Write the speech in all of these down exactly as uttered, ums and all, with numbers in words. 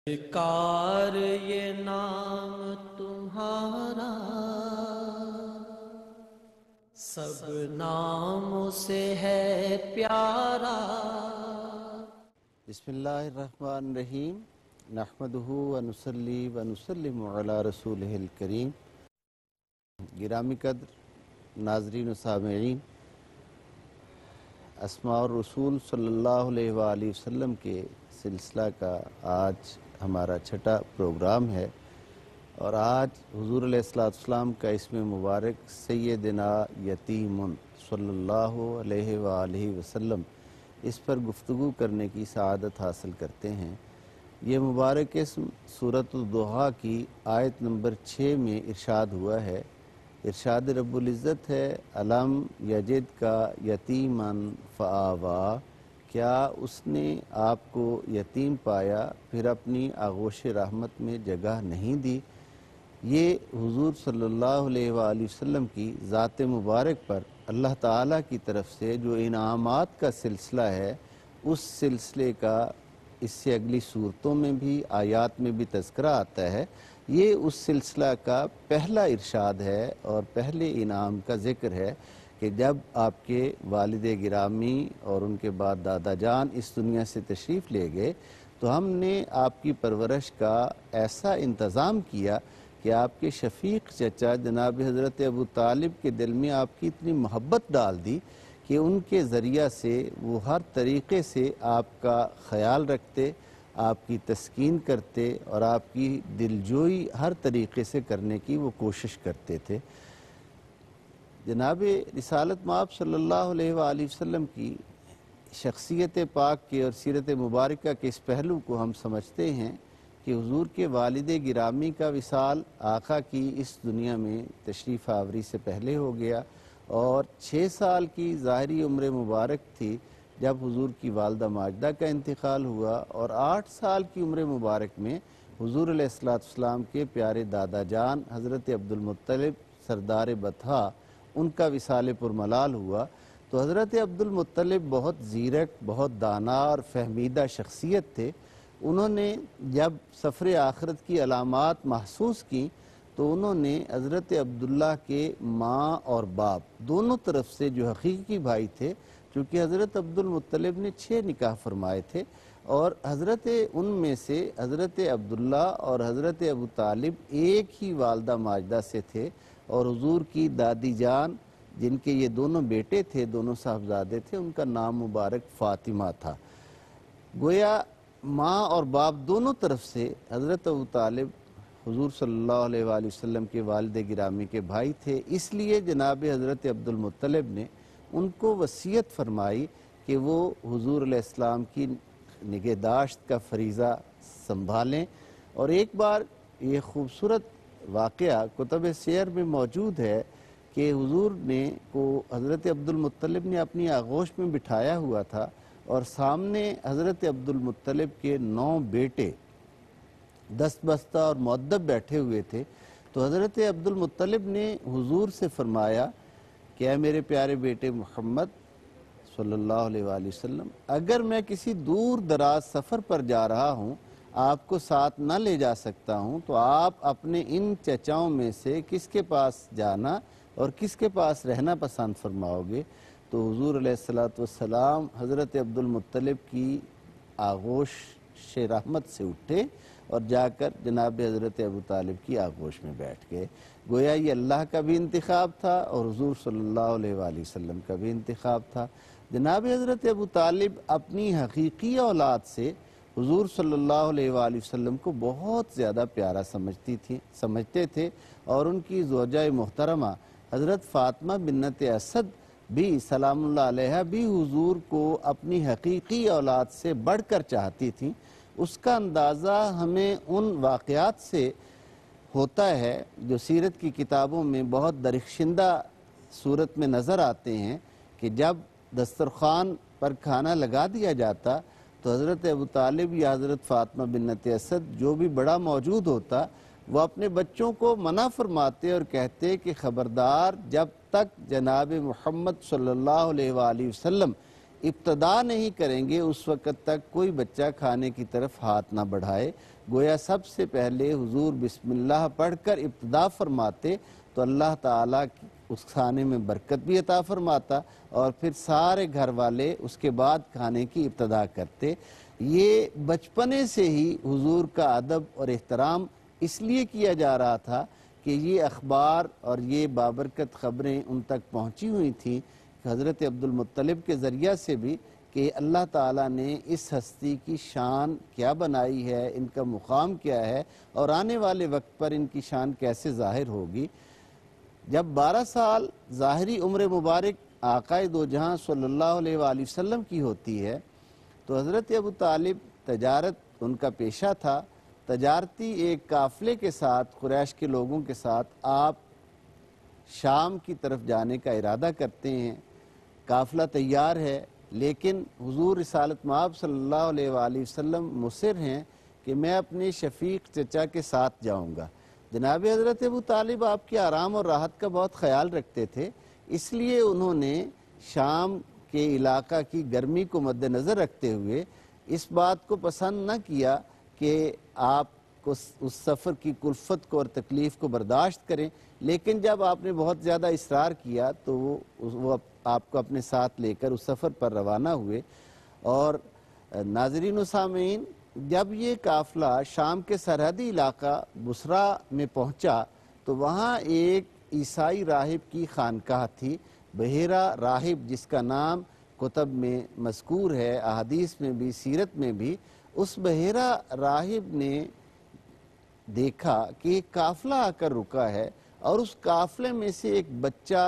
کار یہ نام تمہارا سب ناموں سے ہے پیارا۔ بسم اللہ الرحمن الرحیم، نحمدہ ونصلی ونسلم علی رسولہ الکریم۔ گرامی قدر ناظرین و سامعین، اسماء الرسول صلی اللہ علیہ وآلہ وسلم کے سلسلہ کا آج ہمارا چھٹا پروگرام ہے، اور آج حضور علیہ السلام کا اسم مبارک سیدنا یتیم صلی اللہ علیہ وآلہ وسلم، اس پر گفتگو کرنے کی سعادت حاصل کرتے ہیں۔ یہ مبارک اسم سورۃ الضحیٰ کی آیت نمبر چھ میں ارشاد ہوا ہے۔ ارشاد رب العزت ہے، الم یجد کا یتیماً فآویٰ، کیا اس نے آپ کو یتیم پایا پھر اپنی آغوش رحمت میں جگہ نہیں دی۔ یہ حضور صلی اللہ علیہ وآلہ وسلم کی ذات مبارک پر اللہ تعالیٰ کی طرف سے جو انعامات کا سلسلہ ہے، اس سلسلے کا اس سے اگلی صورتوں میں بھی آیات میں بھی تذکرہ آتا ہے۔ یہ اس سلسلہ کا پہلا ارشاد ہے اور پہلے انعام کا ذکر ہے کہ جب آپ کے والد گرامی اور ان کے بعد دادا جان اس دنیا سے تشریف لے گئے تو ہم نے آپ کی پرورش کا ایسا انتظام کیا کہ آپ کے شفیق چچا جناب حضرت ابو طالب کے دل میں آپ کی اتنی محبت ڈال دی کہ ان کے ذریعہ سے وہ ہر طریقے سے آپ کا خیال رکھتے، آپ کی تسکین کرتے اور آپ کی دلجوئی ہر طریقے سے کرنے کی وہ کوشش کرتے تھے۔ جناب رسالت مآب صلی اللہ علیہ وآلہ وسلم کی شخصیت پاک کے اور سیرت مبارکہ کے اس پہلو کو ہم سمجھتے ہیں کہ حضور کے والد گرامی کا وصال آقا کی اس دنیا میں تشریف آوری سے پہلے ہو گیا، اور چھ سال کی ظاہری عمر مبارک تھی جب حضور کی والدہ ماجدہ کا انتقال ہوا، اور آٹھ سال کی عمر مبارک میں حضور علیہ السلام کے پیارے دادا جان حضرت عبد المطلب سردار بطحہ ان کا وصال پرملال ہوا۔ تو حضرت عبد المطلب بہت زیرک، بہت دانا اور فہمیدہ شخصیت تھے۔ انہوں نے جب سفر آخرت کی علامات محسوس کی تو انہوں نے حضرت عبداللہ کے ماں اور باپ دونوں طرف سے جو حقیقی بھائی تھے، چونکہ حضرت عبد المطلب نے چھ نکاح فرمائے تھے، اور حضرت ان میں سے حضرت عبداللہ اور حضرت ابو طالب ایک ہی والدہ ماجدہ سے تھے، اور حضور کی دادی جان جن کے یہ دونوں بیٹے تھے، دونوں صاحبزادے تھے، ان کا نام مبارک فاطمہ تھا۔ گویا ماں اور باپ دونوں طرف سے حضرت ابو طالب حضور صلی اللہ علیہ وآلہ وسلم کے والد گرامی کے بھائی تھے، اس لیے جناب حضرت عبد المطلب نے ان کو وصیت فرمائی کہ وہ حضور علیہ السلام کی نگہداشت کا فریضہ سنبھالیں۔ اور ایک بار یہ خوبصورت واقعہ کتب سیر میں موجود ہے کہ حضور نے کو حضرت عبد المطلب نے اپنی آغوش میں بٹھایا ہوا تھا، اور سامنے حضرت عبد المطلب کے نو بیٹے دست بستہ اور مؤدب بیٹھے ہوئے تھے۔ تو حضرت عبد المطلب نے حضور سے فرمایا کہ اے میرے پیارے بیٹے محمد صلی اللہ علیہ وآلہ وسلم، اگر میں کسی دور دراز سفر پر جا رہا ہوں، آپ کو ساتھ نہ لے جا سکتا ہوں، تو آپ اپنے ان چچاؤں میں سے کس کے پاس جانا اور کس کے پاس رہنا پسند فرماؤ گے؟ تو حضور علیہ السلام حضرت عبد المطلب کی آغوش رحمت سے اٹھے اور جا کر جناب حضرت ابو طالب کی آغوش میں بیٹھ گئے۔ گویا یہ اللہ کا بھی انتخاب تھا اور حضور صلی اللہ علیہ وآلہ وسلم کا بھی انتخاب تھا۔ جناب حضرت ابو طالب اپنی حقیقی اولاد سے حضور صلی اللہ علیہ وآلہ وسلم کو بہت زیادہ پیارا سمجھتی تھی سمجھتے تھے اور ان کی زوجہ محترمہ حضرت فاطمہ بنت اسد بھی سلام اللہ علیہ بھی حضور کو اپنی حقیقی اولاد سے بڑھ کر چاہتی تھیں۔ اس کا اندازہ ہمیں ان واقعات سے ہوتا ہے جو سیرت کی کتابوں میں بہت درخشندہ صورت میں نظر آتے ہیں کہ جب دسترخوان پر کھانا لگا دیا جاتا تو حضرت ابو طالب یا حضرت فاطمہ بنت اسد جو بھی بڑا موجود ہوتا، وہ اپنے بچوں کو منع فرماتے اور کہتے کہ خبردار، جب تک جناب محمد صلی اللہ علیہ وآلہ وسلم ابتدا نہیں کریں گے اس وقت تک کوئی بچہ کھانے کی طرف ہاتھ نہ بڑھائے۔ گویا سب سے پہلے حضور بسم اللہ پڑھ کر ابتدا فرماتے تو اللہ تعالیٰ اس کھانے میں برکت بھی عطا فرماتا اور پھر سارے گھر والے اس کے بعد کھانے کی ابتدا کرتے۔ یہ بچپنے سے ہی حضور کا ادب اور احترام اس لیے کیا جا رہا تھا کہ یہ اخبار اور یہ بابرکت خبریں ان تک پہنچی ہوئی تھیں کہ حضرت عبد المطلب کے ذریعہ سے بھی کہ اللہ تعالیٰ نے اس ہستی کی شان کیا بنائی ہے، ان کا مقام کیا ہے اور آنے والے وقت پر ان کی شان کیسے ظاہر ہوگی۔ جب بارہ سال ظاہری عمر مبارک آقائے دو جہاں صلی اللہ علیہ وآلہ وسلم کی ہوتی ہے تو حضرت ابو طالب تجارت ان کا پیشہ تھا، تجارتی ایک قافلے کے ساتھ قریش کے لوگوں کے ساتھ آپ شام کی طرف جانے کا ارادہ کرتے ہیں۔ قافلہ تیار ہے لیکن حضور رسالت مآب صلی اللہ علیہ وآلہ وسلم مصر ہیں کہ میں اپنے شفیق چچا کے ساتھ جاؤں گا۔ جناب حضرت ابو طالب آپ کے آرام اور راحت کا بہت خیال رکھتے تھے، اس لیے انہوں نے شام کے علاقہ کی گرمی کو مد نظر رکھتے ہوئے اس بات کو پسند نہ کیا کہ آپ کو اس سفر کی کلفت کو اور تکلیف کو برداشت کریں، لیکن جب آپ نے بہت زیادہ اصرار کیا تو وہ آپ کو اپنے ساتھ لے کر اس سفر پر روانہ ہوئے۔ اور ناظرین و سامعین، جب یہ قافلہ شام کے سرحدی علاقہ بصرہ میں پہنچا تو وہاں ایک عیسائی راہب کی خانقاہ تھی، بحیرہ راہب، جس کا نام کتب میں مذکور ہے، احادیث میں بھی سیرت میں بھی۔ اس بحیرہ راہب نے دیکھا کہ ایک قافلہ آ کر رکا ہے اور اس قافلے میں سے ایک بچہ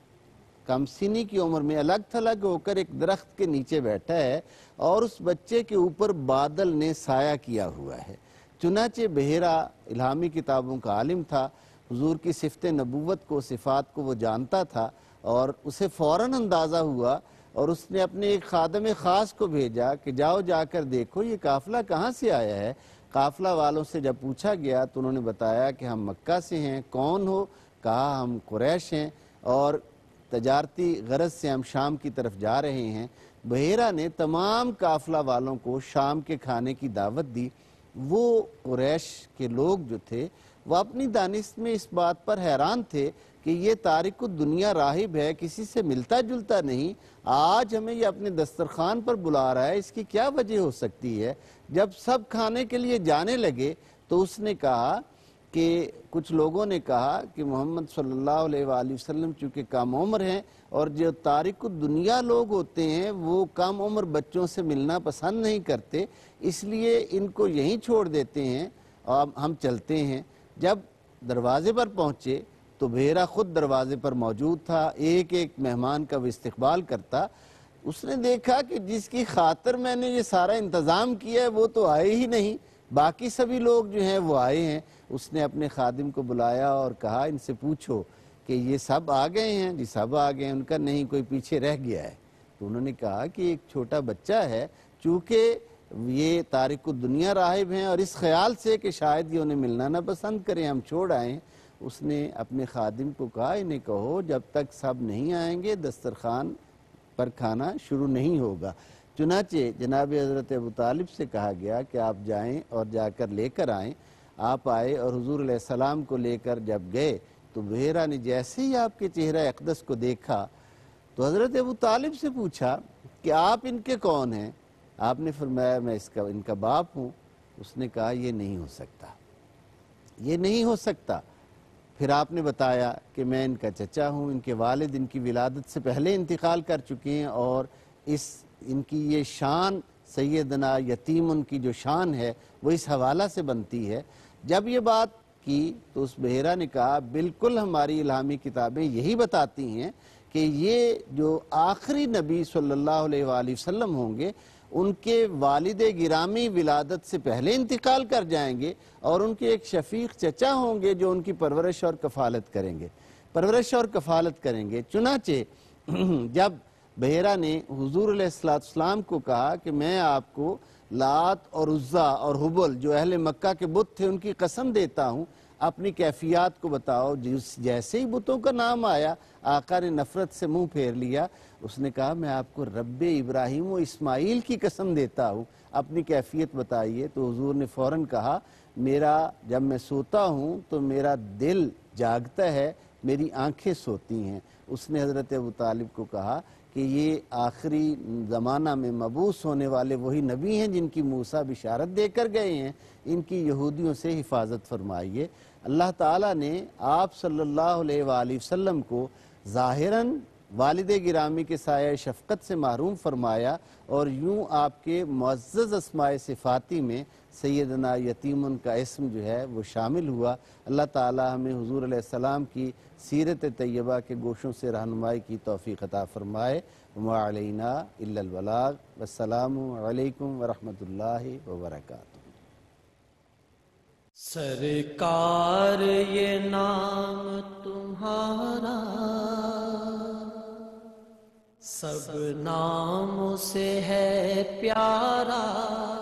کم سنی کی عمر میں الگ تھلگ ہو کر ایک درخت کے نیچے بیٹھا ہے اور اس بچے کے اوپر بادل نے سایہ کیا ہوا ہے۔ چنانچہ بحیرہ الہامی کتابوں کا عالم تھا، حضور کی صفت نبوت کو، صفات کو وہ جانتا تھا اور اسے فوراً اندازہ ہوا اور اس نے اپنے ایک خادم خاص کو بھیجا کہ جاؤ جا کر دیکھو یہ قافلہ کہاں سے آیا ہے۔ قافلہ والوں سے جب پوچھا گیا تو انہوں نے بتایا کہ ہم مکہ سے ہیں۔ کون ہو؟ کہا ہم قریش ہیں اور تجارتی غرض سے ہم شام کی طرف جا رہے ہیں۔ بحیرہ نے تمام قافلہ والوں کو شام کے کھانے کی دعوت دی۔ وہ قریش کے لوگ جو تھے وہ اپنی دانست میں اس بات پر حیران تھے کہ یہ تارک الدنیا راہب ہے، کسی سے ملتا جلتا نہیں، آج ہمیں یہ اپنے دسترخوان پر بلا رہا ہے، اس کی کیا وجہ ہو سکتی ہے۔ جب سب کھانے کے لیے جانے لگے تو اس نے کہا کہ کچھ لوگوں نے کہا کہ محمد صلی اللہ علیہ وآلہ وسلم چونکہ کم عمر ہیں اور جو تارک الدنیا لوگ ہوتے ہیں وہ کم عمر بچوں سے ملنا پسند نہیں کرتے، اس لیے ان کو یہیں چھوڑ دیتے ہیں اور ہم چلتے ہیں۔ جب دروازے پر پہنچے تو بحیرہ خود دروازے پر موجود تھا، ایک ایک مہمان کا وہ استقبال کرتا۔ اس نے دیکھا کہ جس کی خاطر میں نے یہ سارا انتظام کیا ہے وہ تو آئے ہی نہیں، باقی سبھی لوگ جو ہیں وہ آئے ہیں۔ اس نے اپنے خادم کو بلایا اور کہا ان سے پوچھو کہ یہ سب آ گئے ہیں؟ جی سب آ گئے ہیں۔ ان کا نہیں، کوئی پیچھے رہ گیا ہے۔ تو انہوں نے کہا کہ ایک چھوٹا بچہ ہے، چونکہ یہ تارک الدنیا راہب ہیں اور اس خیال سے کہ شاید یہ انہیں ملنا نہ پسند کریں ہم چھوڑ آئیں۔ اس نے اپنے خادم کو کہا انہیں کہو جب تک سب نہیں آئیں گے دسترخوان پر کھانا شروع نہیں ہوگا۔ چنانچہ جناب حضرت ابو طالب سے کہا گیا کہ آپ جائیں اور جا کر لے کر آئیں۔ آپ آئے اور حضور علیہ السلام کو لے کر جب گئے تو بحیرہ نے جیسے ہی آپ کے چہرہ اقدس کو دیکھا تو حضرت ابو طالب سے پوچھا کہ آپ ان کے کون ہیں؟ آپ نے فرمایا میں اس کا ان کا باپ ہوں۔ اس نے کہا یہ نہیں ہو سکتا، یہ نہیں ہو سکتا۔ پھر آپ نے بتایا کہ میں ان کا چچا ہوں، ان کے والد ان کی ولادت سے پہلے انتقال کر چکے ہیں اور اس ان کی یہ شان سیدنا یتیم ان کی جو شان ہے وہ اس حوالہ سے بنتی ہے۔ جب یہ بات کی تو اس بحیرہ نے کہا بالکل ہماری الہامی کتابیں یہی بتاتی ہیں کہ یہ جو آخری نبی صلی اللہ علیہ وآلہ وسلم ہوں گے ان کے والد گرامی ولادت سے پہلے انتقال کر جائیں گے اور ان کے ایک شفیق چچا ہوں گے جو ان کی پرورش اور کفالت کریں گے پرورش اور کفالت کریں گے چنانچہ جب بحیرہ نے حضور علیہ السلام کو کہا کہ میں آپ کو لات اور عزا اور حبل جو اہل مکہ کے بت تھے ان کی قسم دیتا ہوں، اپنی کیفیات کو بتاؤ۔ جس جیسے ہی بتوں کا نام آیا آقا نے نفرت سے منہ پھیر لیا، اس نے کہا میں آپ کو رب ابراہیم و اسماعیل کی قسم دیتا ہوں، اپنی کیفیت بتائیے۔ تو حضور نے فوراً کہا میرا جب میں سوتا ہوں تو میرا دل جاگتا ہے، میری آنکھیں سوتی ہیں۔ اس نے حضرت ابو طالب کو کہا کہ یہ آخری زمانہ میں مبعوث ہونے والے وہی نبی ہیں جن کی موسیٰ بشارت دے کر گئے ہیں، ان کی یہودیوں سے حفاظت فرمائیے۔ اللہ تعالیٰ نے آپ صلی اللہ علیہ وآلہ وسلم کو ظاہراً والد گرامی کے سایہ شفقت سے محروم فرمایا، اور یوں آپ کے معزز اسماء صفاتی میں سیدنا یتیم کا اسم جو ہے وہ شامل ہوا۔ اللہ تعالیٰ ہمیں حضور علیہ السلام کی سیرت طیبہ کے گوشوں سے رہنمائی کی توفیق عطا فرمائے۔ وما علینا الا البلاغ، والسلام علیکم ورحمۃ اللہ وبرکاتہ۔ سرکار یہ نام تمہارا سب ناموں سے ہے پیارا،